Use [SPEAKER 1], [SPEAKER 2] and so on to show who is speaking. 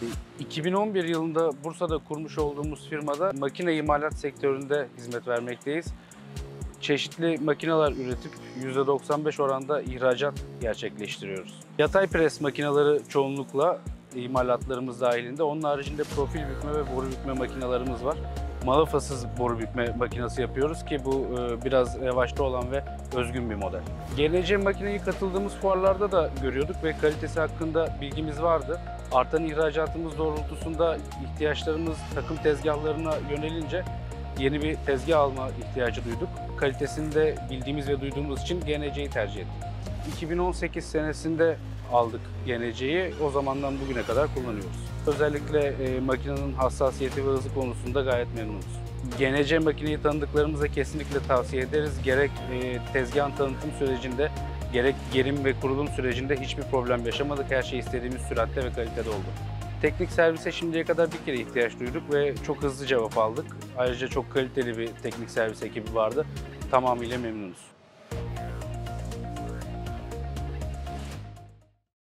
[SPEAKER 1] 2011 yılında Bursa'da kurmuş olduğumuz firmada makine imalat sektöründe hizmet vermekteyiz. Çeşitli makineler üretip %95 oranda ihracat gerçekleştiriyoruz. Yatay pres makineleri çoğunlukla imalatlarımız dahilinde. Onun haricinde profil bükme ve boru bükme makinelerimiz var. Malafasız boru bükme makinesi yapıyoruz ki bu biraz revaçta olan ve özgün bir model. GNC makineyi katıldığımız fuarlarda da görüyorduk ve kalitesi hakkında bilgimiz vardı. Artan ihracatımız doğrultusunda ihtiyaçlarımız takım tezgahlarına yönelince yeni bir tezgah alma ihtiyacı duyduk. Kalitesini de bildiğimiz ve duyduğumuz için GNC'yi tercih ettik. 2018 senesinde aldık GNC'yi. O zamandan bugüne kadar kullanıyoruz. Özellikle makinenin hassasiyeti ve hızı konusunda gayet memnunuz. GNC makineyi tanıdıklarımıza kesinlikle tavsiye ederiz. Gerek tezgahın tanıtım sürecinde, gerek gerim ve kurulum sürecinde hiçbir problem yaşamadık. Her şey istediğimiz süratte ve kalitede oldu. Teknik servise şimdiye kadar bir kere ihtiyaç duyduk ve çok hızlı cevap aldık. Ayrıca çok kaliteli bir teknik servis ekibi vardı. Tamamıyla memnunuz.